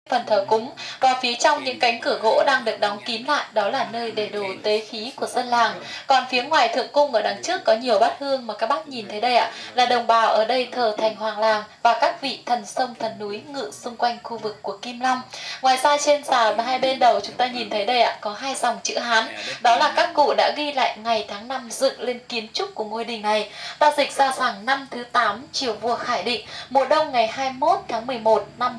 phần thờ cúng, và phía trong những cánh cửa gỗ đang được đóng kín lại đó là nơi để đồ tế khí của dân làng. Còn phía ngoài thượng cung ở đằng trước có nhiều bát hương mà các bác nhìn thấy đây ạ, là đồng bào ở đây thờ thành hoàng làng và các vị thần sông thần núi ngự xung quanh khu vực của Kim Long. Ngoài ra trên sàn và hai bên đầu chúng ta nhìn thấy đây ạ, có hai dòng chữ Hán, đó là các cụ đã ghi lại ngày tháng năm dựng lên kiến trúc của ngôi đình này. Ta dịch ra rằng năm thứ 8 triều vua Khải Định, mùa đông ngày 21 tháng 11 năm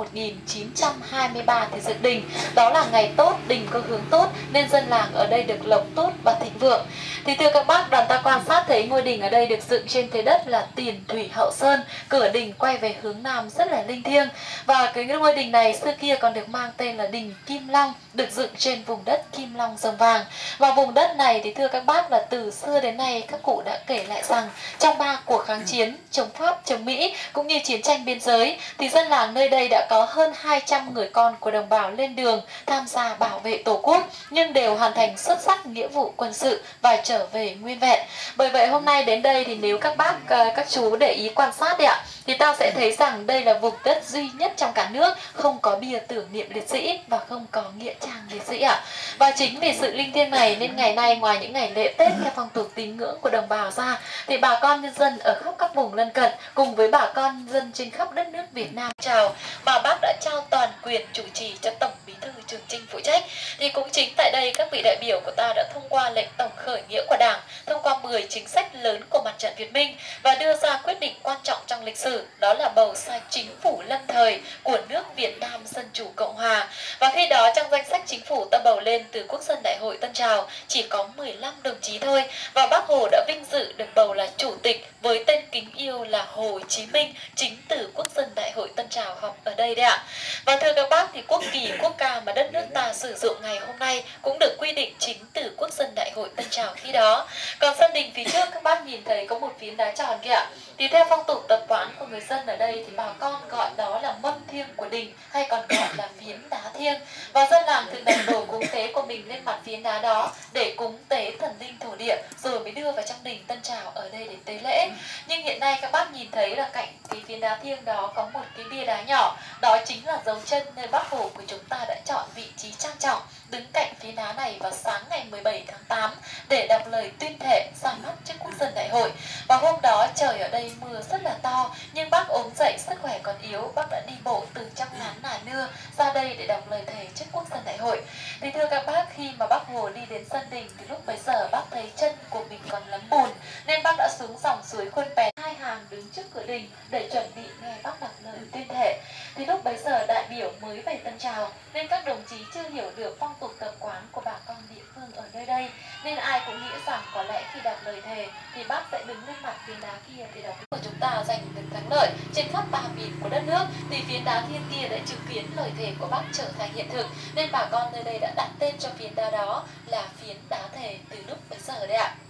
1923 thì dựng đình. Đó là ngày tốt, đình có hướng tốt nên dân làng ở đây được lộc tốt và thịnh vượng. Thì thưa các bác, đoàn ta quan sát thấy ngôi đình ở đây được dựng trên thế đất là Tiền Thủy Hậu Sơn, cửa đình quay về hướng nam rất là linh thiêng. Và cái ngôi đình này xưa kia còn được mang tên là đình Kim Long, được dựng trên vùng đất Kim Long Rồng Vàng. Và vùng đất này thì thưa các bác là từ xưa đến nay các cụ đã kể lại rằng trong 3 cuộc kháng chiến chống Pháp, chống Mỹ cũng như chiến tranh biên giới thì dân làng nơi đây đã có hơn 200 người con của đồng bào lên đường tham gia bảo vệ Tổ quốc, nhưng đều hoàn thành xuất sắc nghĩa vụ quân sự và trở về nguyên vẹn. Bởi vậy hôm nay đến đây thì nếu các bác, các chú để ý quan sát đi ạ, thì ta sẽ thấy rằng đây là vùng đất duy nhất trong cả nước không có bia tưởng niệm liệt sĩ và không có nghĩa trang liệt sĩ ạ. Và chính vì sự linh thiêng này nên ngày nay ngoài những ngày lễ Tết theo phong tục tín ngưỡng của đồng bào ra, thì bà con nhân dân ở khắp các vùng lân cận cùng với bà con dân trên khắp đất nước Việt Nam chào mà bác đã trao toàn quyền chủ trì cho Tổng Bí thư Trường Chinh phụ trách. Thì cũng chính tại đây các vị đại biểu của ta đã thông qua lệnh tổng khởi nghĩa của Đảng, thông qua 10 chính sách lớn của mặt trận Việt Minh và đưa ra quyết định quan trọng trong lịch sử, đó là bầu ra chính phủ lâm thời của nước Việt Nam Dân Chủ Cộng Hòa. Và khi đó trong danh sách chính phủ ta bầu lên từ Quốc dân Đại hội Tân Trào chỉ có 15 đồng chí thôi, và Bác Hồ đã vinh dự được bầu là chủ tịch với tên kính yêu là Hồ Chí Minh, chính từ Quốc dân Đại hội Tân Trào họp ở đây đấy ạ. Và thưa các bác, thì quốc kỳ quốc ca mà đất nước ta sử dụng ngày hôm nay cũng được quy định chính từ Quốc dân Đại hội Tân Trào khi đó. Còn sân đình phía trước các bác nhìn thấy có một phiến đá tròn kìa ạ. Thì theo phong tục tập quán của người dân ở đây thì bà con gọi đó là mâm thiêng của đình, hay còn gọi là phiến đá thiêng. Và dân làng thường đặt đồ cúng tế của mình lên mặt phiến đá đó để cúng tế thần linh thổ địa, rồi mới đưa vào trong đình Tân Trào ở đây để tế lễ. Nhưng hiện nay các bác nhìn thấy là cạnh cái phiến đá thiêng đó có một cái bia đá nhỏ, đó chính là dấu chân nơi Bác Hồ của chúng ta đã chọn vị trí trang trọng đứng cạnh phiến đá này vào sáng ngày 17 tháng 8 để đọc lời tuyên thệ ra mắt trước Quốc dân Đại hội. Và hôm đó trời ở đây mưa rất là to, nhưng bác ốm dậy sức khỏe còn yếu, bác đã đi bộ từ trong ngắn nà nưa ra đây để đọc lời thề trước Quốc dân Đại hội. Thì thưa các bác, khi mà Bác Hồ đi đến sân đình thì lúc bấy giờ bác thấy chân của mình còn lấm bùn nên bác đã xuống dòng suối Khuôn Pén hai hàng đứng trước cửa đình để chuẩn bị nghe bác đọc lời tuyên thệ. Thì lúc bấy giờ đại biểu mới về Tân Trào nên các đồng chí chưa hiểu được phong tục tập quán của bà con địa phương ở nơi đây, nên ai cũng nghĩ rằng có lẽ khi đọc lời thề thì bác sẽ đứng lên mặt phiến đá kia để đọc của chúng ta giành được thắng lợi trên khắp ba miền của đất nước. Thì phiến đá thiên kia đã chứng kiến lời thề của bác trở thành hiện thực, nên bà con nơi đây đã đặt tên cho phiến đá đó là phiến đá thề từ lúc bấy giờ đấy ạ.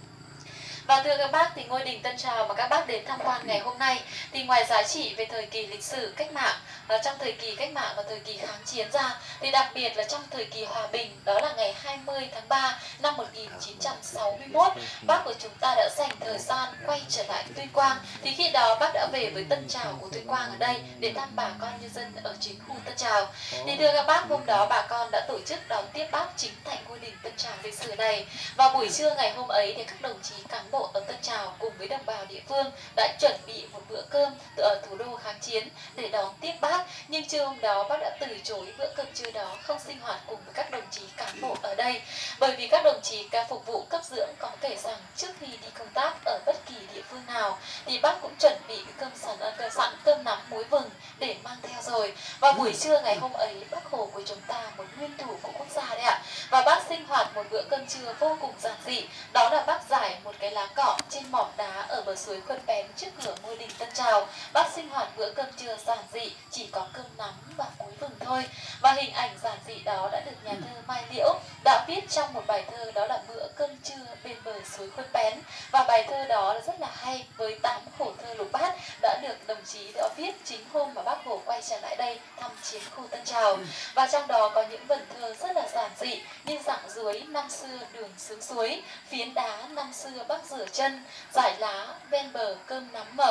Và thưa các bác, thì ngôi đình Tân Trào mà các bác đến tham quan ngày hôm nay thì ngoài giá trị về thời kỳ lịch sử cách mạng, trong thời kỳ cách mạng và thời kỳ kháng chiến ra, thì đặc biệt là trong thời kỳ hòa bình, đó là ngày 20 tháng 3 năm 1961, bác của chúng ta đã dành thời gian quay trở lại Tuyên Quang. Thì khi đó bác đã về với Tân Trào của Tuyên Quang ở đây để thăm bà con nhân dân ở chính khu Tân Trào. Thì thưa các bác, hôm đó bà con đã tổ chức đón tiếp bác chính tại ngôi đình Tân Trào lịch sử này. Và buổi trưa ngày hôm ấy thì các đồng chí cán bộ ở Tân Trào cùng với đồng bào địa phương đã chuẩn bị một bữa cơm ở thủ đô kháng chiến để đón tiếp bác. Nhưng trưa hôm đó bác đã từ chối bữa cơm trưa đó, không sinh hoạt cùng với các đồng chí cán bộ ở đây, bởi vì các đồng chí ca phục vụ cấp dưỡng có kể rằng trước khi đi công tác ở bất kỳ địa phương nào thì bác cũng chuẩn bị cơm sẵn cơm nắm muối vừng để mang theo rồi. Và buổi trưa ngày hôm ấy, Bác Hồ của chúng ta, một nguyên thủ của quốc gia đấy ạ, và bác sinh hoạt một bữa cơm trưa vô cùng giản dị, đó là bác giải một cái lá cọ trên mỏm đá ở bờ suối Khuôn Pén trước cửa ngôi đình Tân Trào. Bác sinh hoạt bữa cơm trưa giản dị, chỉ có cơm nắm và muối vừng thôi. Và hình ảnh giản dị đó đã được nhà thơ Mai Liễu đã viết trong một bài thơ, đó là Bữa cơm trưa bên bờ suối Khuôn Pén. Và bài thơ đó rất là hay, với 8 khổ thơ lục bát, đã được đồng chí đã viết chính hôm mà Bác Hồ quay trở lại đây thăm chiến khu Tân Trào. Và trong đó có những vần thơ rất là giản dị như Dặng dưới năm xưa đường xuống suối, phiến đá năm xưa Bác rửa chân, giải lá ven bờ cơm nắm mở,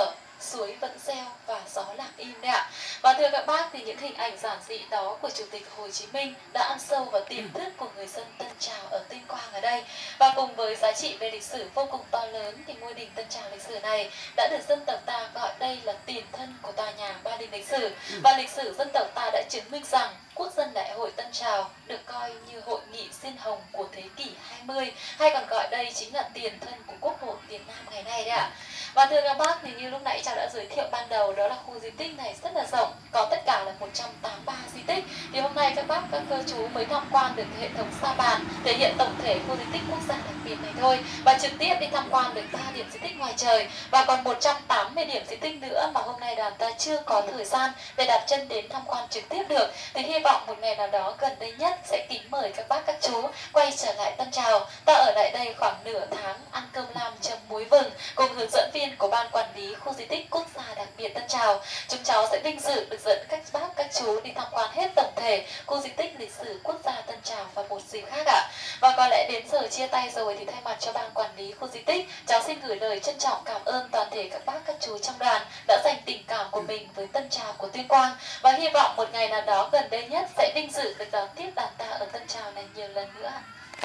suối vẫn reo và gió lặng im đấy ạ. Và thưa các bác, thì những hình ảnh giản dị đó của Chủ tịch Hồ Chí Minh đã ăn sâu vào tiềm thức của người dân Tân Trào ở Tuyên Quang ở đây. Và cùng với giá trị về lịch sử vô cùng to lớn, thì ngôi đình Tân Trào lịch sử này đã được dân tộc ta gọi đây là tiền thân của tòa nhà Ba Đình lịch sử. Và lịch sử dân tộc ta đã chứng minh rằng Quốc dân Đại hội Tân Trào được coi như hội nghị diên hồng của thế kỷ 20, hay còn gọi đây chính là tiền thân của Quốc hội Việt Nam ngày nay đấy ạ. Và thưa các bác, thì như lúc nãy Trào đã giới thiệu ban đầu, đó là khu di tích này rất là rộng, có tất cả là 183 di tích. Thì hôm nay các bác, các cô chú mới tham quan được hệ thống sa bàn thể hiện tổng thể khu di tích quốc gia đặc biệt này thôi, và trực tiếp đi tham quan được 3 điểm di tích ngoài trời, và còn 180 điểm di tích nữa mà hôm nay đoàn ta chưa có thời gian để đặt chân đến tham quan trực tiếp được. Thì hy vọng một ngày nào đó gần đây nhất sẽ kính mời các bác các chú quay trở lại Tân Trào. Ta ở lại đây khoảng nửa tháng, ăn cơm lam chấm muối vừng cùng hướng dẫn viên của ban quản lý khu di tích quốc gia đặc biệt Tân Trào. Chúng cháu sẽ vinh dự được dẫn các bác các chú đi tham quan hết tổng thể khu di tích lịch sử quốc gia Tân Trào vào một dịp khác ạ. Và có lẽ đến giờ chia tay rồi, thì thay mặt cho ban quản lý khu di tích, cháu xin gửi lời trân trọng cảm ơn toàn thể các bác các chú trong đoàn đã dành tình cảm của mình với Tân Trào của Tuyên Quang, và hy vọng một ngày nào đó gần đây nhất sẽ vinh dự được đón tiếp đoàn ta ở Tân Trào này nhiều lần nữa.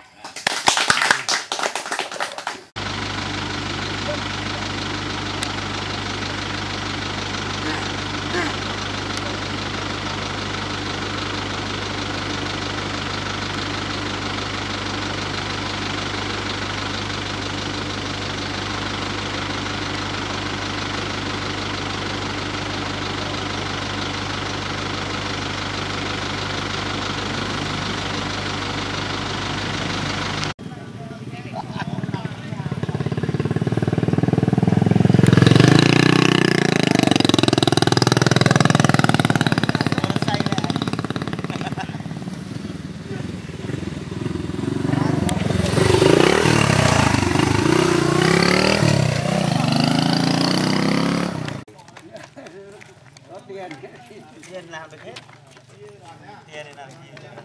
Tiền làm được hết. Tiền này làm gì nữa.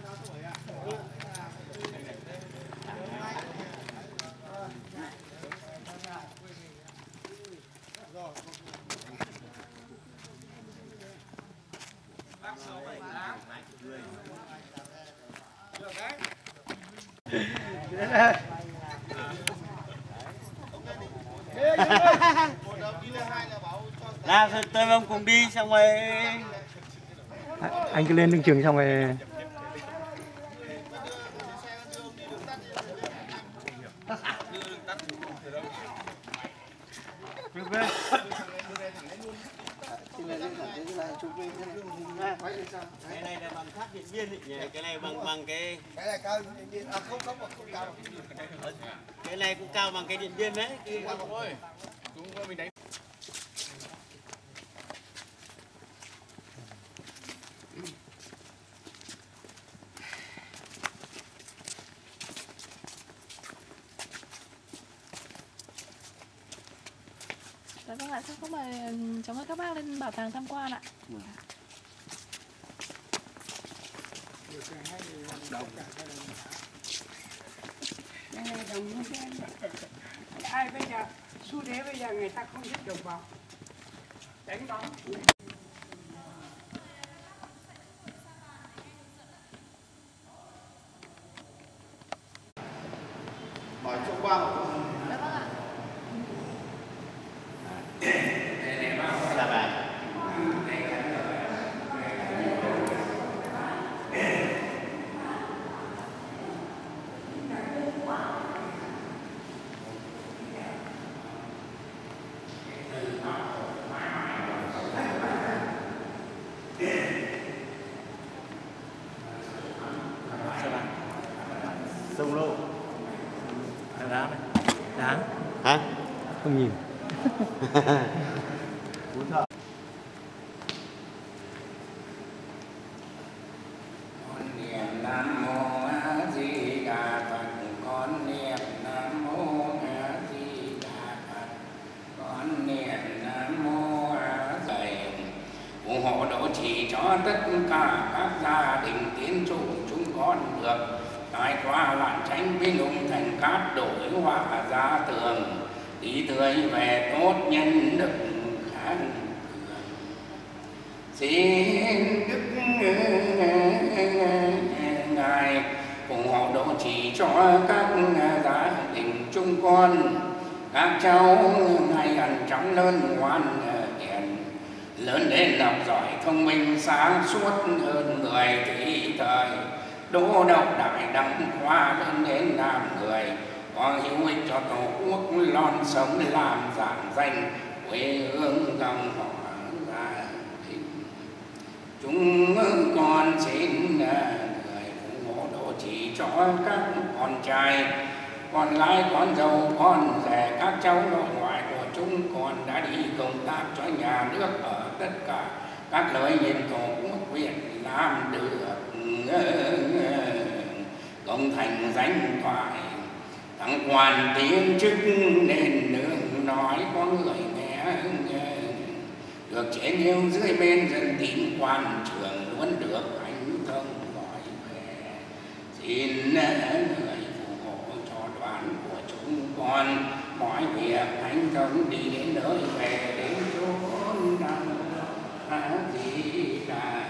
Nào tôi với ông cùng đi xong rồi anh cứ lên đường trường xong rồi cái này là bằng tháp Điện Biên nhỉ? Cái này bằng cái này cao Điện Biên, không cao bằng cái này cũng cao bằng cái Điện Biên đấy. Ôi, đúng rồi, mình đánh. Dạ vâng ạ, sao không mời cháu mời các bác lên bảo tàng tham quan ạ. Ai bây giờ xu thế bây giờ người ta không thích đồng bào đánh bóng. Mời chỗ Quang. Dạ vâng ạ. Là bà. Sông Lô. đá này. Đá. Hả? Không nhìn. Con niệm Nam Mô A Di Đà Phật, con niệm Nam Mô A Di Đà Phật, con niệm Nam Mô A Di Đà Phật. Ủng hộ độ trì cho tất cả các gia đình tiến chủ chúng con được trải qua loạn tranh với lũng thành cát đổi hòa ra tường, đi tươi về tốt nhân đức khang Xin Đức Ngài phù hộ độ trì cho các gia đình chúng con, các cháu ngày ăn trong lớn ngoan hiền, lớn lên học giỏi thông minh sáng suốt hơn người thì thời, đỗ đậu đại đăng khoa lên đến làm người, có hữu ích cho tổ quốc, lon sống làm giảng danh quê hương dòng họ gia đình. Chúng con xin người phù hộ độ trì cho các con trai, con gái, con dâu, con rể, các cháu nội ngoại của chúng con đã đi công tác cho nhà nước ở tất cả các nơi trên tổ quốc Việt Nam được công thành danh thoại, thắng quan tiến chức nên nương nói có người nghe, được chế nhiêu dưới bên dân tín quan trường luôn được anh thông gọi về. Xin người phù hộ cho đoàn của chúng con mọi việc anh thông đi đến nơi về đến chốn Nam Di Đà.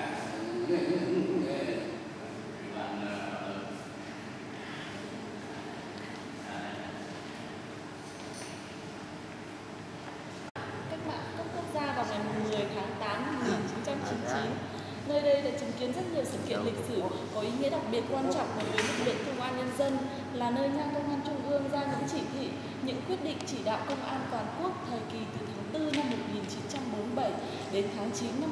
Vào ngày 10 tháng 8 năm 1999, nơi đây đã chứng kiến rất nhiều sự kiện lịch sử có ý nghĩa đặc biệt quan trọng đối với lực lượng công an nhân dân, là nơi Nha Công an Trung ương ra những chỉ thị, những quyết định chỉ đạo công an toàn quốc thời kỳ từ tháng 4 năm 1947 đến tháng 9 năm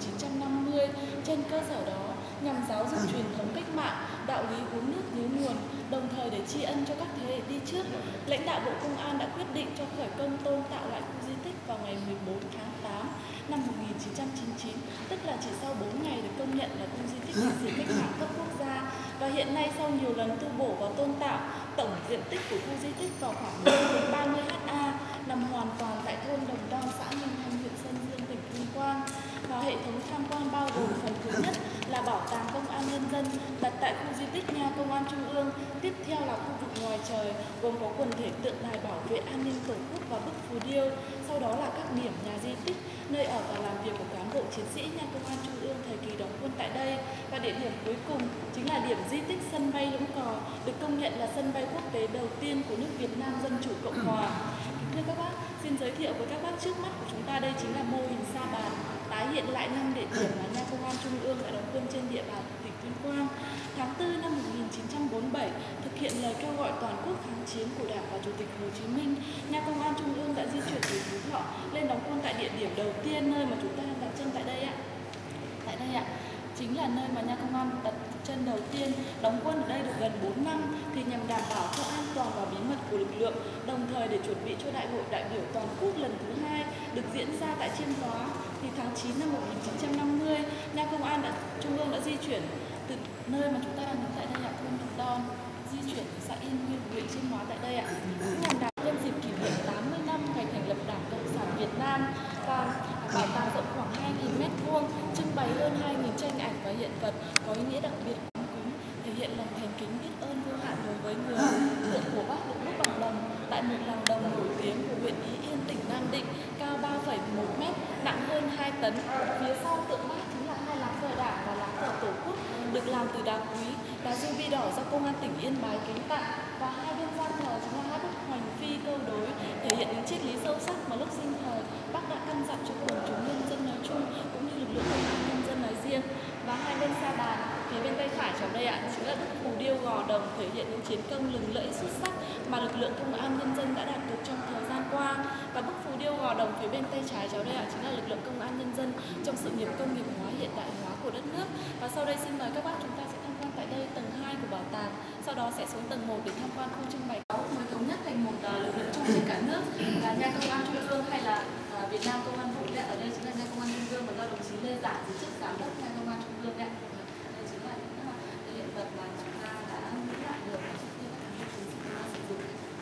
1950. Trên cơ sở đó, nhằm giáo dục truyền thống cách mạng, đạo lý uống nước nhớ nguồn, đồng thời để tri ân cho các thế hệ đi trước, lãnh đạo Bộ Công an đã quyết định cho khởi công tôn tạo lại khu di tích vào ngày 14 tháng 8 năm 1999, tức là chỉ sau 4 ngày được công nhận là khu di tích lịch sử cách mạng cấp quốc gia. Và hiện nay sau nhiều lần tu bổ và tôn tạo, tổng diện tích của khu di tích vào khoảng 30 ha, nằm hoàn toàn tại thôn Đồng Đon, xã Ninh Thanh, huyện Sơn Dương, tỉnh Tuyên Quang. Và hệ thống tham quan bao gồm phần thứ nhất là bảo tàng công an nhân dân đặt tại khu di tích Nha Công an Trung ương, tiếp theo là khu vực ngoài trời gồm có quần thể tượng đài bảo vệ an ninh tổ quốc và bức phù điêu, sau đó là các điểm nhà di tích, nơi ở và làm việc của cán bộ chiến sĩ Nha Công an Trung ương thời kỳ đóng quân tại đây. Và địa điểm cuối cùng chính là điểm di tích sân bay Lũng Cò, được công nhận là sân bay quốc tế đầu tiên của nước Việt Nam Dân Chủ Cộng Hòa. Thưa các bác, xin giới thiệu với các bác, trước mắt của chúng ta đây chính là mô hình sa bàn tái hiện lại 5 địa điểm mà Nha Công an Trung ương đã đóng quân trên địa bàn tỉnh Tuyên Quang. Tháng 4 năm 1947, thực hiện lời kêu gọi toàn quốc kháng chiến của Đảng và Chủ tịch Hồ Chí Minh, Nha Công an Trung ương đã di chuyển từ Phú Thọ lên đóng quân tại địa điểm đầu tiên, nơi mà chúng ta đang đặt chân tại đây ạ. Tại đây ạ, chính là nơi mà Nha Công an đặt chân đầu tiên. Đóng quân ở đây được gần 4 năm thì nhằm đảm bảo cho an toàn và bí mật của lực lượng, đồng thời để chuẩn bị cho Đại hội đại biểu toàn quốc lần thứ 2 được diễn ra tại Chiêm Hóa. Thì tháng 9 năm 1950, Nha Công an Trung ương đã di chuyển từ nơi mà chúng ta đang đứng tại đây ạ, thôn Đồng Đon, di chuyển đến xã Yên Nguyên, huyện Chiêm Hóa tại đây ạ. Nhằm đảm nhân dịp kỷ niệm 80 năm ngày thành lập Đảng Cộng sản Việt Nam, và bảo tàng rộng khoảng 2.000 m², trưng bày hơn 2.000 tranh ảnh và hiện vật có ý nghĩa đặc biệt cúng, thể hiện lòng thành kính biết ơn vô hạn đối với người tượng của Bác được đúc bằng đồng tại một làng đồng nổi tiếng của huyện Ý Yên, tỉnh Nam Định, cao 3,1 m, nặng hơn 2 tấn. Phía sau tượng Bác chính là 2 lá cờ Đảng và lá cờ Tổ quốc được làm từ đá quý, đá ruby đỏ do Công an tỉnh Yên Bái kính tặng, và hai bên gian thờ chính là 2 bức hoành phi câu đối, thể hiện những triết lý sâu sắc mà lúc sinh thời Bác đã căn dặn cho quần chúng nhân dân nói chung cũng như lực lượng công an nhân dân nói riêng. Và hai bên sa bàn, phía bên tay phải trong đây ạ, chính là bức phù điêu gò đồng thể hiện những chiến công lừng lẫy xuất sắc mà lực lượng công an nhân dân đã đạt được trong thời gian qua. Và bức phù điêu gò đồng phía bên tay trái cháu đây ạ, chính là lực lượng công an nhân dân trong sự nghiệp công nghiệp hóa, hiện đại hóa của đất nước. Và sau đây xin mời các bác, chúng ta sẽ tham quan tại đây tầng 2 của bảo tàng, sau đó sẽ xuống tầng 1 để tham quan khu trưng bày mới thống nhất thành một lực lượng chung trên cả nước là Nha Công an Trung ương hay là Việt Nam Công an Vụ. Ở đây chính là Nha Công an Trung ương và do đồng chí Lê Giản, giữ chức giám đốc Nha Công an Trung ương ạ. Đây chính là những hiện vật mà chúng ta đã nghĩ lại được và trước khi các cán bộ chiến sĩ chúng ta sử dụng.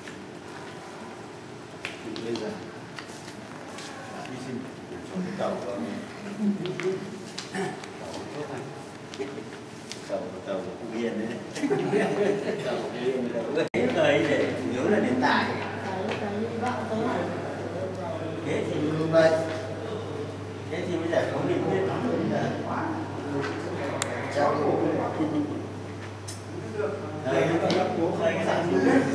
Lê Giản đã hy sinh cho cái tàu tàu của Phú Yên đấy. Tàu của Phú Yên là thế thời để chủ yếu là đến tải. Thế thì bây giờ không định biết lắm.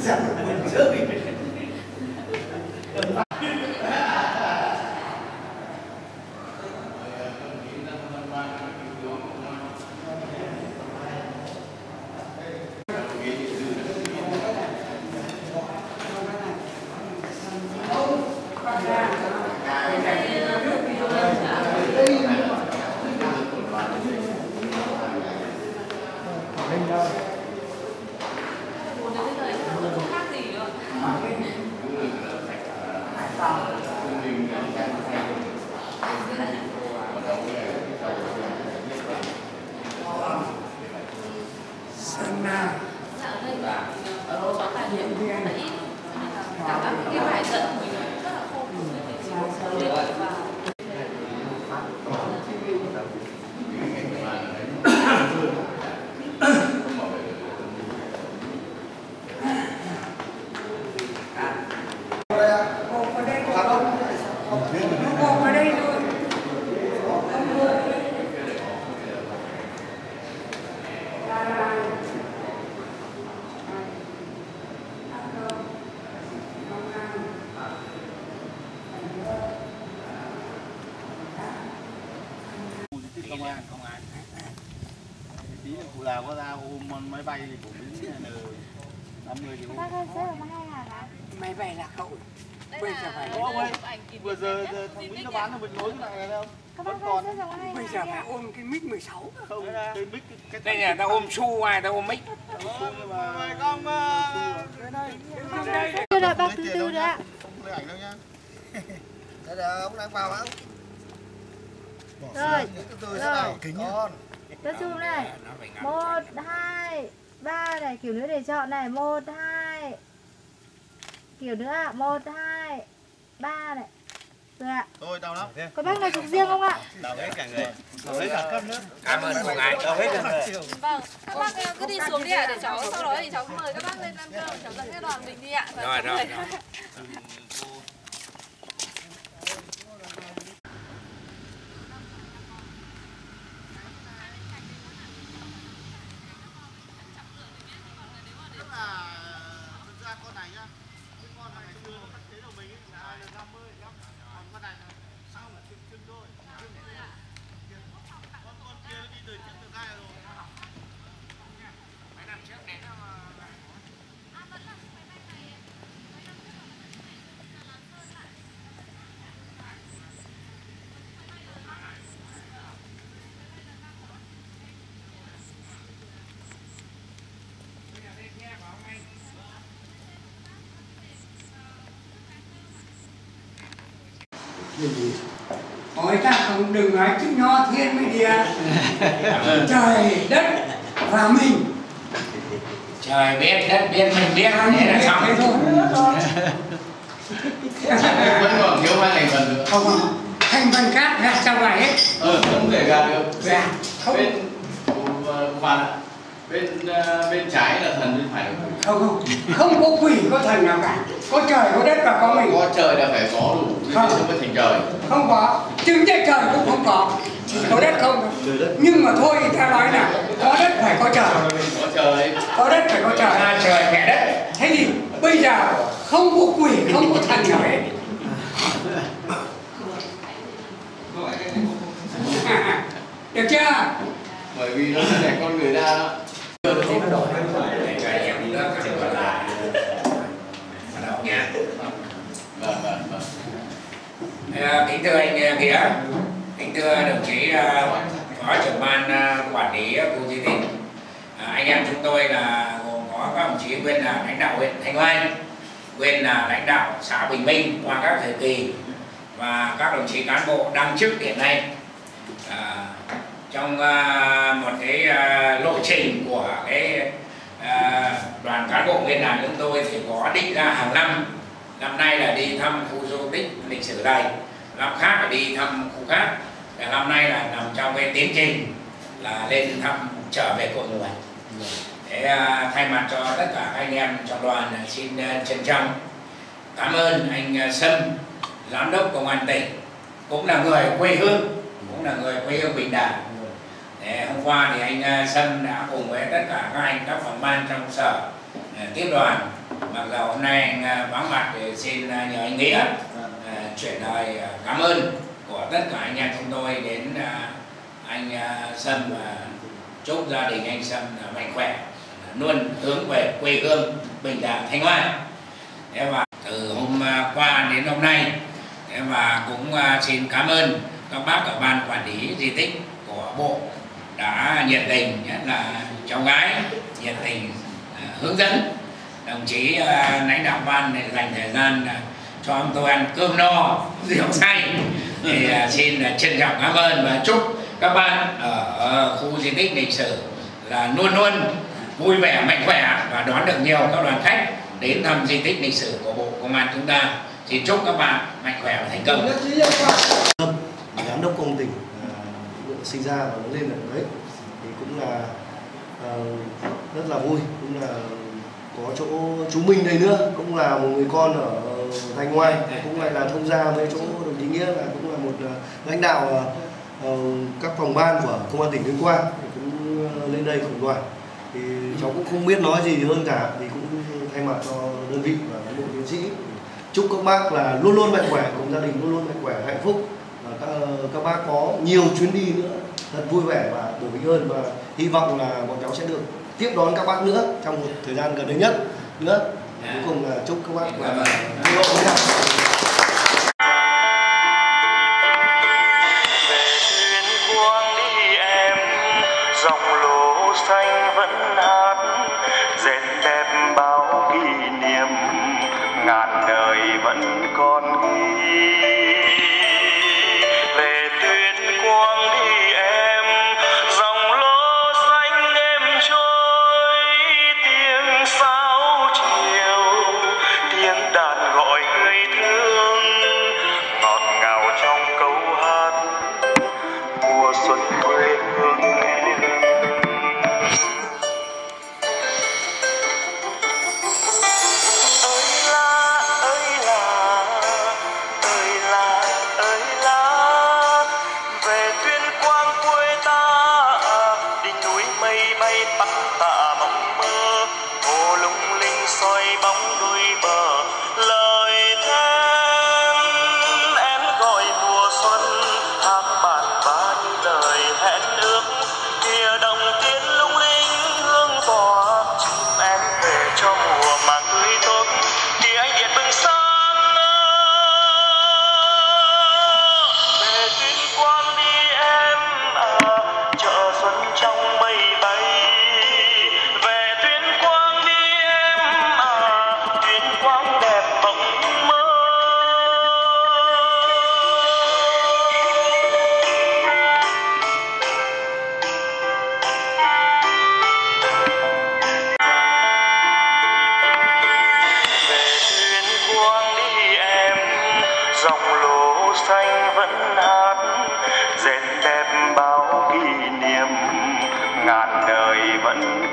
công an tí là cụ nào có ra ôm máy bay thì cũng đến 50 triệu. Máy bay là cậu bây giờ phải vừa giờ thằng Mỹ nó bán cho mình nối cái này không? Vẫn còn. Bây giờ phải ôm cái mic 16. Không, cái mic cái đây là tao ôm su ngoài tao ôm mic. Mời con Đây là bác từ từ đấy ạ. Không lấy ảnh đâu nhá. Đây là ông đang vào không? Rồi. Từ từ thế nào? Kính con. Tôi zoom này. 1, 2, 3 này, kiểu nữa để chọn này. 1, 2. Kiểu nữa ạ. 1, 2, 3 này. Rồi ạ. Thôi đau lắm. Có bác nào chụp riêng không ạ? Đau hết cả người. Đau hết cả cân nữa. Cảm ơn cô gái. Đau hết cả người. Vâng, các bác cứ đi xuống đi ạ, để cháu sau đó thì cháu mời các bác lên làm cơm, cháu dẫn cái đoàn mình đi ạ. Rồi. Ôi ta không đừng nói chữ nho thiên mới địa. Trời đất và mình. Trời biết đất biết mình biết thế là xong. Thế thôi. Vẫn còn thiếu hai thành phần nữa. Không, thành phần khác gạt ra ngoài hết. Không thể gạt được. Dạ. Không. Bên bạn bên trái là thần, bên phải là quỷ. Không có quỷ có thần nào cả. Có trời có đất và có mình. Có trời là phải có đủ thì mới thành trời. Không có, trứng trên trời cũng không có, chỉ có đất không. Nhưng mà thôi ta nói là có đất phải có trời. Có trời. Có đất phải có trời. À, trời mẹ đất. Thế thì bây giờ không có quỷ, không có thần nào hết. Được chưa? Bởi vì nó là để con người ra đó. Kính thưa anh Nghĩa, kính thưa đồng chí phó trưởng ban quản lý khu di tích, anh em chúng tôi là gồm có các đồng chí nguyên là lãnh đạo huyện Thanh Oai, nguyên là lãnh đạo xã Bình Minh qua các thời kỳ và các đồng chí cán bộ đang chức hiện nay. Trong một cái lộ trình của cái đoàn cán bộ nguyên đàn chúng tôi thì có định ra hàng năm nay là đi thăm khu di tích lịch sử này, năm khác là đi thăm khu khác, và năm nay là nằm trong cái tiến trình là lên thăm trở về cội nguồn. Để thay mặt cho tất cả các anh em trong đoàn xin trân trọng cảm ơn anh Sâm, giám đốc công an tỉnh, cũng là người quê hương Bình Đà. Hôm qua thì anh Sâm đã cùng với tất cả các anh các phòng ban trong sở tiếp đoàn. Mặc dù hôm nay anh vắng mặt thì xin nhờ anh Nghĩa chuyển lời cảm ơn của tất cả anh em chúng tôi đến anh Sâm, và chúc gia đình anh Sâm mạnh khỏe, luôn hướng về quê hương Bình Đà, Thanh Hoa. Và từ hôm qua đến hôm nay, và cũng xin cảm ơn các bác ở ban quản lý di tích của bộ đã nhiệt tình, nhất là cháu gái nhiệt tình hướng dẫn. Đồng chí lãnh đạo ban để dành thời gian cho ông tôi ăn cơm no rượu say, thì xin trân trọng cảm ơn và chúc các bạn ở khu di tích lịch sử là luôn luôn vui vẻ, mạnh khỏe và đón được nhiều các đoàn khách đến thăm di tích lịch sử của Bộ Công an chúng ta. Xin chúc các bạn mạnh khỏe và thành công. Giám đốc công tỉnh sinh ra và lớn lên ở đấy thì cũng là rất là vui, cũng là có chỗ chú Minh đây nữa, cũng là một người con ở Thanh Ngoai, cũng lại là thông gia với chỗ đồng chí Nghĩa, là cũng là một lãnh đạo các phòng ban của Công an tỉnh Tuyên Quang, thì cũng lên đây cùng đoàn. Thì cháu cũng không biết nói gì hơn cả, thì cũng thay mặt cho đơn vị và cán bộ chiến sĩ chúc các bác là luôn luôn mạnh khỏe, cùng gia đình luôn luôn mạnh khỏe, hạnh phúc, và các bác có nhiều chuyến đi nữa thật vui vẻ và bổ ích hơn, và hy vọng là bọn cháu sẽ được tiếp đón các bác nữa trong một thời gian gần đây nhất nữa. Cuối cùng là chúc các bác là vui vẻ với nhau. Dòng lúa xanh vẫn hát, dệt đẹp bao kỷ niệm, ngàn đời vẫn còn ghi. Về Tuyên Quang đi em, dòng lúa xanh êm trôi, tiếng sáo chiều, tiếng đàn gọi người thương, ngọt ngào trong câu hát mùa xuân quê hương em. Dòng lúa xanh vẫn hát, dệt đẹp bao kỷ niệm, ngàn đời vẫn